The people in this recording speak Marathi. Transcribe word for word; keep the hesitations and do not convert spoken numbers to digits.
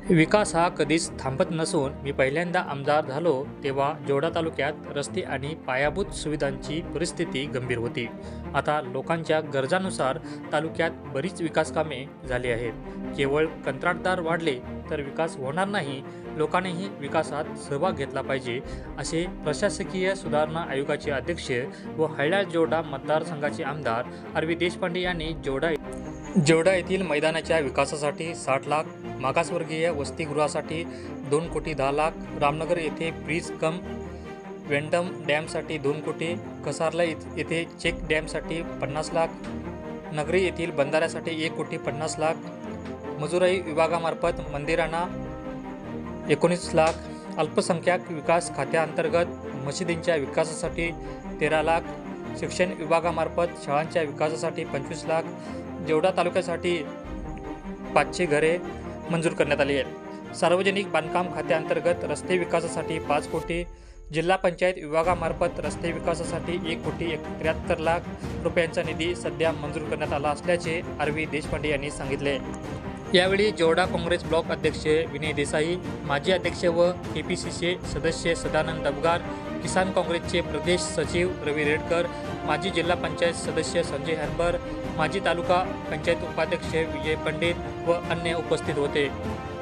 विकास हा कधीच थांबत नसून मी पहिल्यांदा आमदार झालो तेव्हा जोडा तालुक्यात रस्ते आणि पायाभूत सुविधांची परिस्थिती गंभीर होती. आता लोकांच्या गरजानुसार तालुक्यात बरीच विकास कामे झाली आहेत. केवळ कंत्राटदार वाढले तर विकास होणार नाही, लोकांनीही विकासात सहभाग घेतला पाहिजे, असे प्रशासकीय सुधारणा आयोगाचे अध्यक्ष व हळ्या जोडा मतदारसंघाचे आमदार आरवी देशपांडे यांनी जोडा जोडा येथील मैदानाच्या विकासासाठी साठ लाख, मागासवर्गीय वसतिगृहासाठी दोन कोटी दहा लाख, रामनगर येथे ब्रिज कम वेंडम डॅमसाठी दोन कोटी, कसारला येथे चेक डॅमसाठी पन्नास लाख, नगरी येथील बंधाऱ्यासाठी एक कोटी पन्नास लाख, मजुराई विभागामार्फत मंदिरांना एकोणीस लाख, अल्पसंख्याक विकास खात्याअंतर्गत मशिदींच्या विकासासाठी तेरा लाख, शिक्षण विभागामार्फत शाळांच्या विकासासाठी पंचवीस लाख, जोडा तालुक्यासाठी पाचशे घरे मंजूर करण्यात आली आहेत. सार्वजनिक बांधकाम खात्याअंतर्गत रस्ते विकासासाठी पाच कोटी, जिल्हा पंचायत विभागामार्फत रस्ते विकासासाठी एक कोटी एक त्र्याहत्तर लाख रुपयांचा निधी सध्या मंजूर करण्यात आला असल्याचे आरवी देशपांडे यांनी सांगितले. यावेळी जोडा काँग्रेस ब्लॉक अध्यक्ष विनय देसाई, माजी अध्यक्ष व के पी सी सी सदस्य सदानंद डबगार, किसान काँग्रेसचे प्रदेश सचिव रवी रेडकर, माजी जिल्हा पंचायत सदस्य संजय हरबर, माजी तालुका पंचायत उपाध्यक्ष विजय पंडित व अन्य उपस्थित होते.